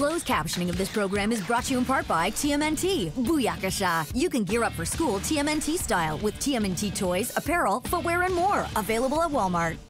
Closed captioning of this program is brought to you in part by TMNT. Booyakasha! You can gear up for school TMNT style with TMNT toys, apparel, footwear, and more. Available at Walmart.